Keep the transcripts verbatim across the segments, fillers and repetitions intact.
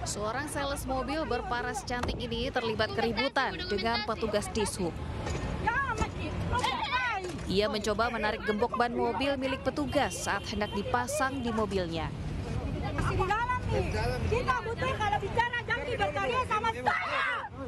Seorang sales mobil berparas cantik ini terlibat keributan dengan petugas dishub. Ia mencoba menarik gembok ban mobil milik petugas saat hendak dipasang di mobilnya. Masih di dalam nih. Kita butuh kalau bicara jangan berkarya sama saya.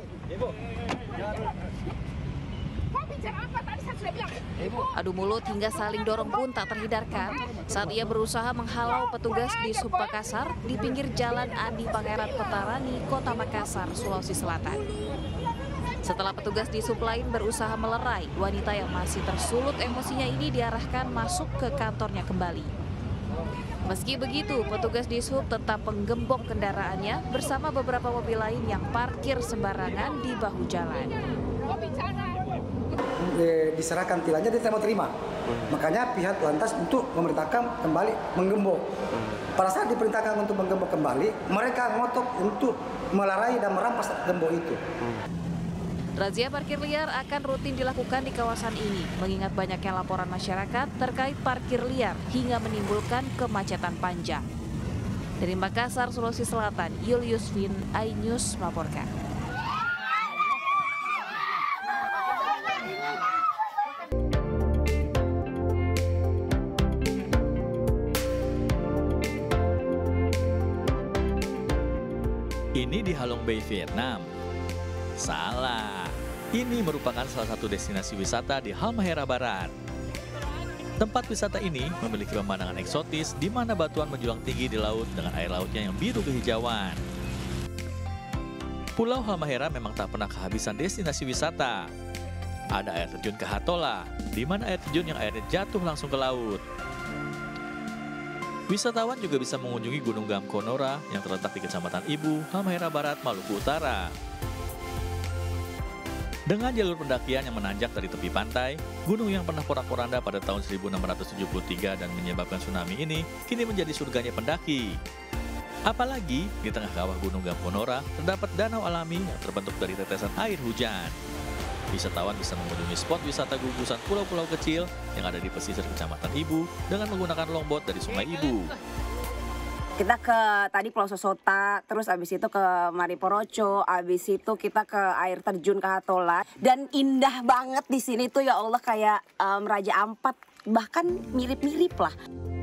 Kau bicara apa tadi saya sudah bilang? Adu mulut hingga saling dorong pun tak terhindarkan saat ia berusaha menghalau petugas di Sub Makassar di pinggir jalan Adi Pangeran Petarani, Kota Makassar, Sulawesi Selatan. Setelah petugas di sub lain berusaha melerai, wanita yang masih tersulut emosinya ini diarahkan masuk ke kantornya kembali. Meski begitu, petugas di sub tetap menggembok kendaraannya bersama beberapa mobil lain yang parkir sembarangan di bahu jalan. Diserahkan tilangnya dia tidak mau terima. Makanya pihak lantas untuk memerintahkan kembali menggembok. Pada saat diperintahkan untuk menggembok kembali, mereka ngotot untuk melerai dan merampas gembok itu. Razia parkir liar akan rutin dilakukan di kawasan ini, mengingat banyaknya laporan masyarakat terkait parkir liar hingga menimbulkan kemacetan panjang. Dari Makassar, Sulawesi Selatan, Julius Vin, iNews melaporkan. Ini di Halong Bay, Vietnam. Salah, ini merupakan salah satu destinasi wisata di Halmahera Barat. Tempat wisata ini memiliki pemandangan eksotis di mana batuan menjulang tinggi di laut dengan air lautnya yang biru kehijauan. Pulau Halmahera memang tak pernah kehabisan destinasi wisata. Ada air terjun Kahatola, di mana air terjun yang airnya jatuh langsung ke laut. Wisatawan juga bisa mengunjungi Gunung Gamkonora yang terletak di Kecamatan Ibu, Halmahera Barat, Maluku Utara. Dengan jalur pendakian yang menanjak dari tepi pantai, gunung yang pernah porak-poranda pada tahun seribu enam ratus tujuh puluh tiga dan menyebabkan tsunami ini kini menjadi surganya pendaki. Apalagi di tengah kawah Gunung Gamkonora terdapat danau alami yang terbentuk dari tetesan air hujan. Wisatawan bisa mengunjungi spot wisata gugusan pulau-pulau kecil yang ada di pesisir Kecamatan Ibu dengan menggunakan longboat dari Sungai Ibu. Kita ke tadi Pulau Sosota, terus abis itu ke Mariporoco, abis itu kita ke air terjun Kahatola. Dan indah banget di sini tuh ya Allah, kayak um, Raja Ampat, bahkan mirip-mirip lah.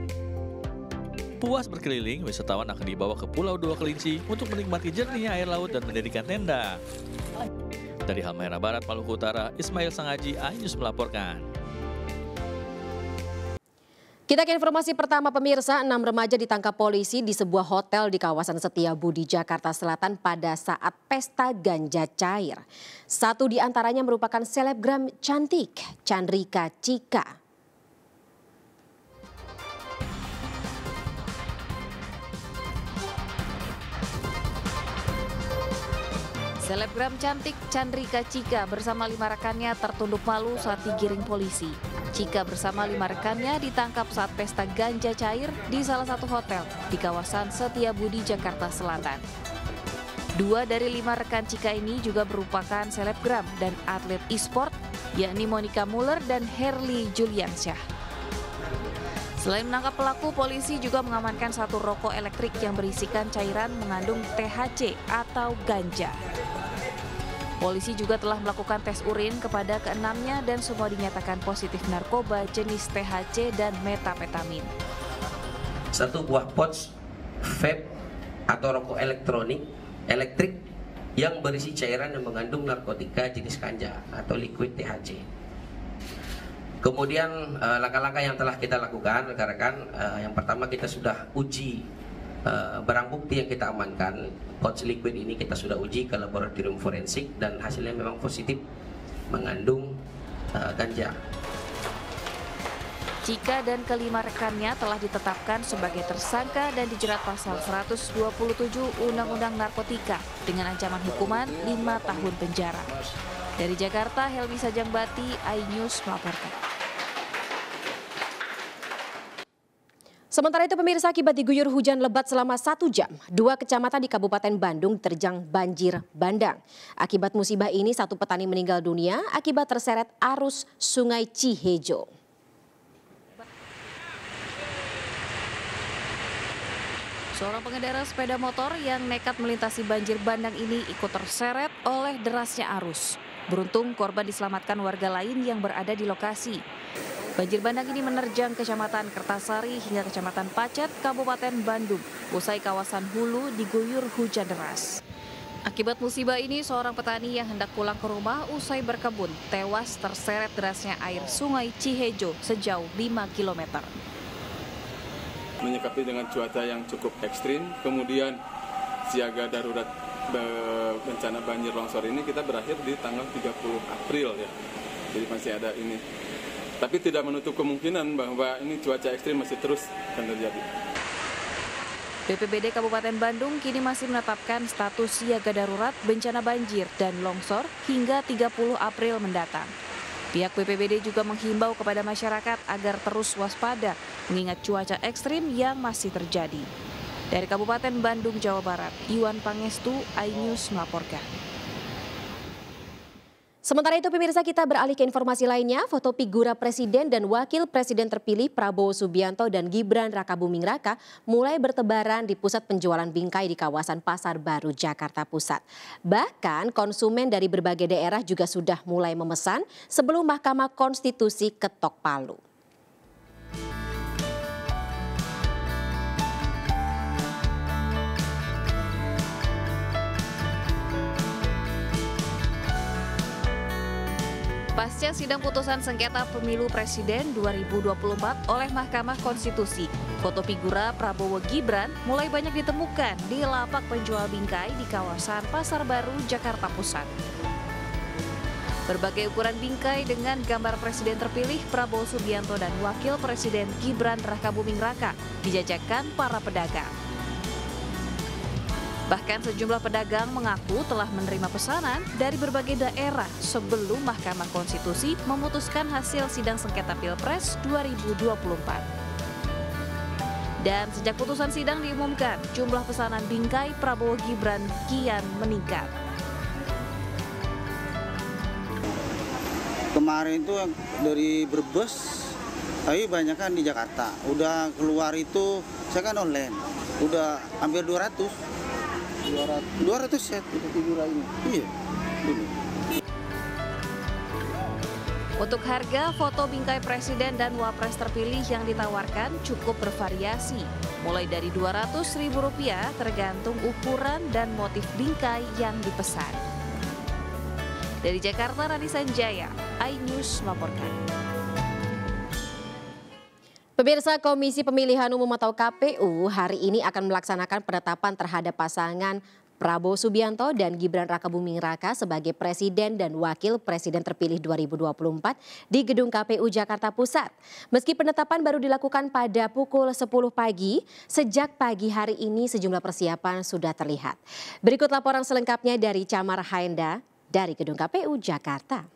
Puas berkeliling, wisatawan akan dibawa ke Pulau Dua Kelinci untuk menikmati jernihnya air laut dan mendirikan tenda. Dari Halmahera Barat, Maluku Utara, Ismail Sangaji, iNews melaporkan. Kita ke informasi pertama pemirsa, enam remaja ditangkap polisi di sebuah hotel di kawasan Setiabudi, Jakarta Selatan pada saat pesta ganja cair. Satu di antaranya merupakan selebgram cantik, Chandrika Cika. Selebgram cantik Chandrika Cika bersama lima rekannya tertunduk malu saat digiring polisi. Cika bersama lima rekannya ditangkap saat pesta ganja cair di salah satu hotel di kawasan Setiabudi, Jakarta Selatan. Dua dari lima rekan Cika ini juga merupakan selebgram dan atlet e-sport, yakni Monica Muller dan Herli Juliansyah. Selain menangkap pelaku, polisi juga mengamankan satu rokok elektrik yang berisikan cairan mengandung T H C atau ganja. Polisi juga telah melakukan tes urin kepada keenamnya dan semua dinyatakan positif narkoba jenis T H C dan metapetamin. Satu buah pouch vape atau rokok elektronik elektrik yang berisi cairan yang mengandung narkotika jenis ganja atau liquid T H C. Kemudian langkah-langkah yang telah kita lakukan rekan-rekan, yang pertama kita sudah uji barang bukti yang kita amankan. Pouch liquid ini kita sudah uji ke laboratorium forensik dan hasilnya memang positif mengandung uh, ganja. Cika dan kelima rekannya telah ditetapkan sebagai tersangka dan dijerat pasal seratus dua puluh tujuh Undang-Undang Narkotika dengan ancaman hukuman lima tahun penjara. Dari Jakarta, Helmi Sajangbati, iNews melaporkan. Sementara itu pemirsa, akibat diguyur hujan lebat selama satu jam, dua kecamatan di Kabupaten Bandung diterjang banjir bandang. Akibat musibah ini satu petani meninggal dunia akibat terseret arus Sungai Cihejo. Seorang pengendara sepeda motor yang nekat melintasi banjir bandang ini ikut terseret oleh derasnya arus. Beruntung korban diselamatkan warga lain yang berada di lokasi. Banjir bandang ini menerjang Kecamatan Kertasari hingga Kecamatan Pacet, Kabupaten Bandung. Usai kawasan hulu diguyur hujan deras. Akibat musibah ini, seorang petani yang hendak pulang ke rumah usai berkebun tewas terseret derasnya air sungai Cihejo sejauh lima kilometer. Menyikapi dengan cuaca yang cukup ekstrim, kemudian siaga darurat bencana banjir longsor ini kita berakhir di tanggal tiga puluh April ya. Jadi masih ada ini. Tapi tidak menutup kemungkinan bahwa ini cuaca ekstrim masih terus akan terjadi. B P B D Kabupaten Bandung kini masih menetapkan status siaga darurat bencana banjir dan longsor hingga tiga puluh April mendatang. Pihak B P B D juga menghimbau kepada masyarakat agar terus waspada mengingat cuaca ekstrim yang masih terjadi. Dari Kabupaten Bandung, Jawa Barat, Iwan Pangestu, iNews melaporkan. Sementara itu pemirsa, kita beralih ke informasi lainnya. Foto figura Presiden dan Wakil Presiden terpilih Prabowo Subianto dan Gibran Rakabuming Raka mulai bertebaran di pusat penjualan bingkai di kawasan Pasar Baru, Jakarta Pusat. Bahkan konsumen dari berbagai daerah juga sudah mulai memesan sebelum Mahkamah Konstitusi ketok palu. Pasca sidang putusan sengketa pemilu Presiden dua ribu dua puluh empat oleh Mahkamah Konstitusi, foto figura Prabowo Gibran mulai banyak ditemukan di lapak penjual bingkai di kawasan Pasar Baru, Jakarta Pusat. Berbagai ukuran bingkai dengan gambar Presiden terpilih Prabowo Subianto dan Wakil Presiden Gibran Rakabuming Raka dijajakan para pedagang. Bahkan sejumlah pedagang mengaku telah menerima pesanan dari berbagai daerah sebelum Mahkamah Konstitusi memutuskan hasil sidang sengketa Pilpres dua ribu dua puluh empat. Dan sejak putusan sidang diumumkan, jumlah pesanan bingkai Prabowo Gibran kian meningkat. Kemarin itu dari Brebes, tapi banyak kan di Jakarta. Udah keluar itu, saya kan online, udah hampir dua ratus. dua ratus set itu figura ini. Iya. Untuk harga, foto bingkai Presiden dan Wapres terpilih yang ditawarkan cukup bervariasi, mulai dari dua ratus ribu rupiah tergantung ukuran dan motif bingkai yang dipesan. Dari Jakarta, Rani Sanjaya, iNews melaporkan. Pemirsa, Komisi Pemilihan Umum atau K P U hari ini akan melaksanakan penetapan terhadap pasangan Prabowo Subianto dan Gibran Rakabuming Raka sebagai Presiden dan Wakil Presiden terpilih dua ribu dua puluh empat di Gedung K P U Jakarta Pusat. Meski penetapan baru dilakukan pada pukul sepuluh pagi, sejak pagi hari ini sejumlah persiapan sudah terlihat. Berikut laporan selengkapnya dari Camar Haenda dari Gedung K P U Jakarta.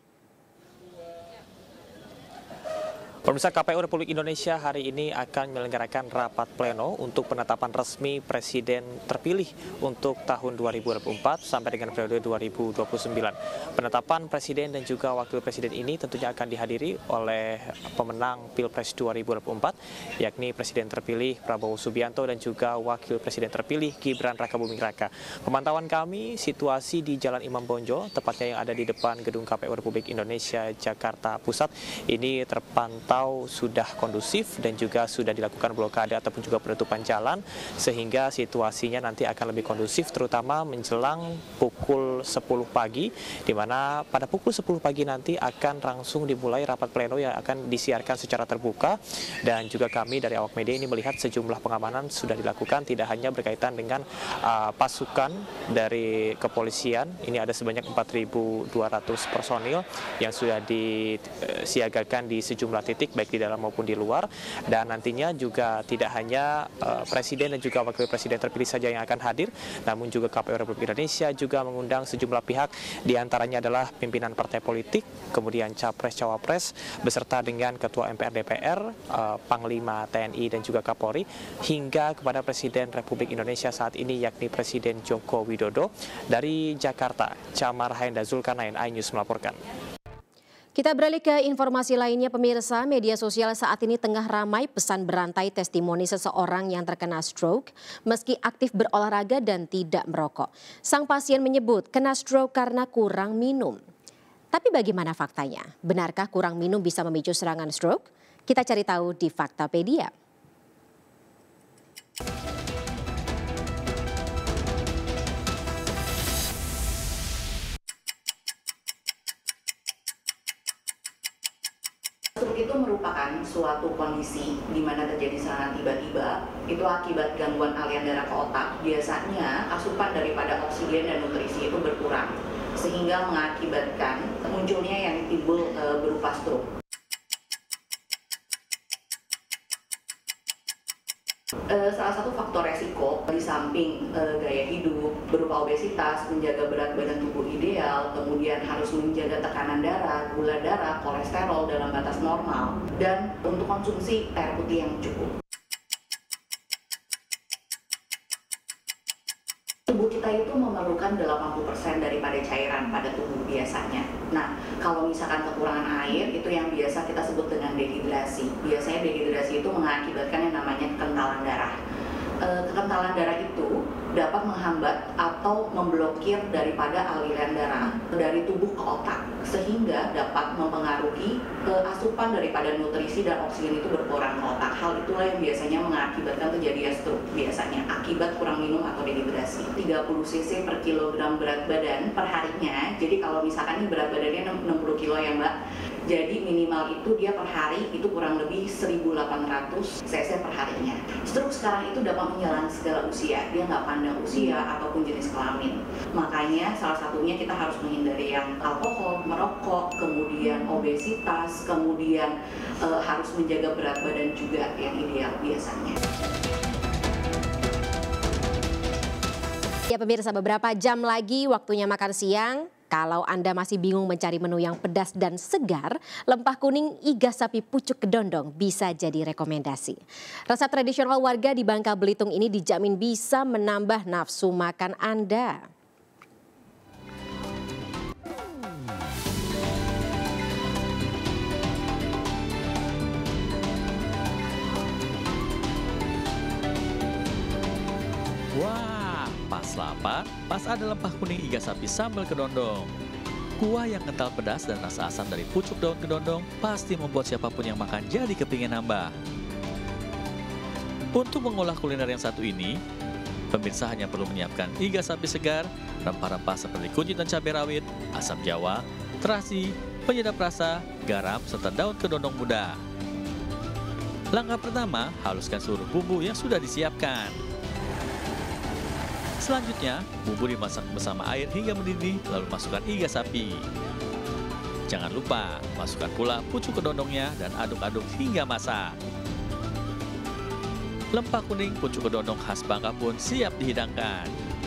Pemirsa, K P U Republik Indonesia hari ini akan menyelenggarakan rapat pleno untuk penetapan resmi Presiden terpilih untuk tahun dua ribu dua puluh empat sampai dengan periode dua ribu dua puluh sembilan. Penetapan Presiden dan juga Wakil Presiden ini tentunya akan dihadiri oleh pemenang Pilpres dua ribu dua puluh empat, yakni Presiden terpilih Prabowo Subianto dan juga Wakil Presiden terpilih Gibran Rakabuming Raka. Pemantauan kami, situasi di Jalan Imam Bonjol, tepatnya yang ada di depan Gedung K P U Republik Indonesia Jakarta Pusat, ini terpantau atau sudah kondusif dan juga sudah dilakukan blokade ataupun juga penutupan jalan, sehingga situasinya nanti akan lebih kondusif terutama menjelang pukul sepuluh pagi, di mana pada pukul sepuluh pagi nanti akan langsung dimulai rapat pleno yang akan disiarkan secara terbuka. Dan juga kami dari awak media ini melihat sejumlah pengamanan sudah dilakukan, tidak hanya berkaitan dengan uh, pasukan dari kepolisian, ini ada sebanyak empat ribu dua ratus personil yang sudah disiagakan di sejumlah titik baik di dalam maupun di luar. Dan nantinya juga tidak hanya uh, Presiden dan juga Wakil Presiden terpilih saja yang akan hadir, namun juga K P U Republik Indonesia juga mengundang sejumlah pihak, diantaranya adalah pimpinan partai politik, kemudian Capres-Cawapres, beserta dengan Ketua M P R D P R, uh, Panglima T N I dan juga Kapolri, hingga kepada Presiden Republik Indonesia saat ini yakni Presiden Joko Widodo. Dari Jakarta, Camar Haenda Zulkarnain, iNews melaporkan. Kita beralih ke informasi lainnya, pemirsa. Media sosial saat ini tengah ramai pesan berantai testimoni seseorang yang terkena stroke meski aktif berolahraga dan tidak merokok. Sang pasien menyebut kena stroke karena kurang minum. Tapi bagaimana faktanya? Benarkah kurang minum bisa memicu serangan stroke? Kita cari tahu di Faktapedia. Stroke itu merupakan suatu kondisi di mana terjadi serangan tiba-tiba, itu akibat gangguan aliran darah ke otak. Biasanya asupan daripada oksigen dan nutrisi itu berkurang, sehingga mengakibatkan munculnya yang timbul e, berupa stroke. E, salah satu faktor resiko di samping e, gaya hidup berupa obesitas, menjaga berat badan tubuh ideal, kemudian harus menjaga tekanan darah, gula darah, kolesterol dalam batas normal, dan untuk konsumsi air putih yang cukup. Tubuh kita itu memerlukan delapan puluh persen daripada cairan pada tubuh biasanya. Nah, kalau misalkan kekurangan air, itu yang biasa kita sebut dengan dehidrasi. Biasanya dehidrasi itu mengakibatkan yang namanya kekentalan darah. E, kekentalan darah itu dapat menghambat atau memblokir daripada aliran darah dari tubuh ke otak, sehingga dapat mempengaruhi ke asupan daripada nutrisi dan oksigen itu berkurang ke otak. Hal itulah yang biasanya mengakibatkan terjadinya stroke biasanya akibat kurang minum atau dehidrasi. tiga puluh cc per kilogram berat badan per harinya. Jadi kalau misalkan ini berat badannya enam puluh kilo ya Mbak, jadi minimal itu dia per hari itu kurang lebih seribu delapan ratus cc per harinya. Stroke sekarang itu dapat menyerang segala usia, dia nggak pandang usia ataupun jenis kelamin. Makanya salah satunya kita harus menghindari yang alkohol, merokok, kemudian obesitas, kemudian e, harus menjaga berat badan juga yang ideal biasanya. Ya pemirsa, beberapa jam lagi waktunya makan siang. Kalau Anda masih bingung mencari menu yang pedas dan segar, lempah kuning iga sapi pucuk kedondong bisa jadi rekomendasi. Rasa tradisional warga di Bangka Belitung ini dijamin bisa menambah nafsu makan Anda. Wah. Pas lapar, pas ada lempah kuning iga sapi sambal kedondong. Kuah yang kental pedas dan rasa asam dari pucuk daun kedondong pasti membuat siapapun yang makan jadi kepingin nambah. Untuk mengolah kuliner yang satu ini, pemirsa hanya perlu menyiapkan iga sapi segar, rempah-rempah seperti kunyit dan cabai rawit, asam jawa, terasi, penyedap rasa, garam, serta daun kedondong muda. Langkah pertama, haluskan seluruh bumbu yang sudah disiapkan. Selanjutnya, bumbu dimasak bersama air hingga mendidih, lalu masukkan iga sapi. Jangan lupa, masukkan pula pucuk kedondongnya dan aduk-aduk hingga masak. Lempah kuning pucuk kedondong khas Bangka pun siap dihidangkan.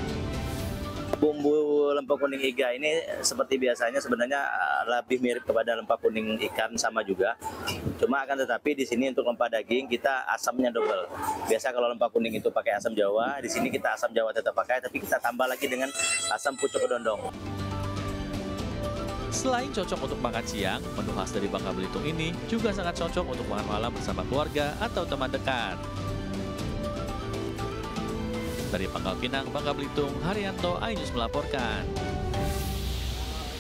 Bumbu lempah kuning iga ini seperti biasanya sebenarnya lebih mirip kepada lempah kuning ikan sama juga. Cuma akan tetapi di sini untuk lempah daging kita asamnya double. Biasa kalau lempah kuning itu pakai asam jawa, di sini kita asam jawa tetap pakai, tapi kita tambah lagi dengan asam pucuk kedondong. Selain cocok untuk makan siang, menu khas dari Bangka Belitung ini juga sangat cocok untuk makan malam bersama keluarga atau teman dekat. Dari Pangkal Pinang, Bangka Belitung, Haryanto, iNews melaporkan.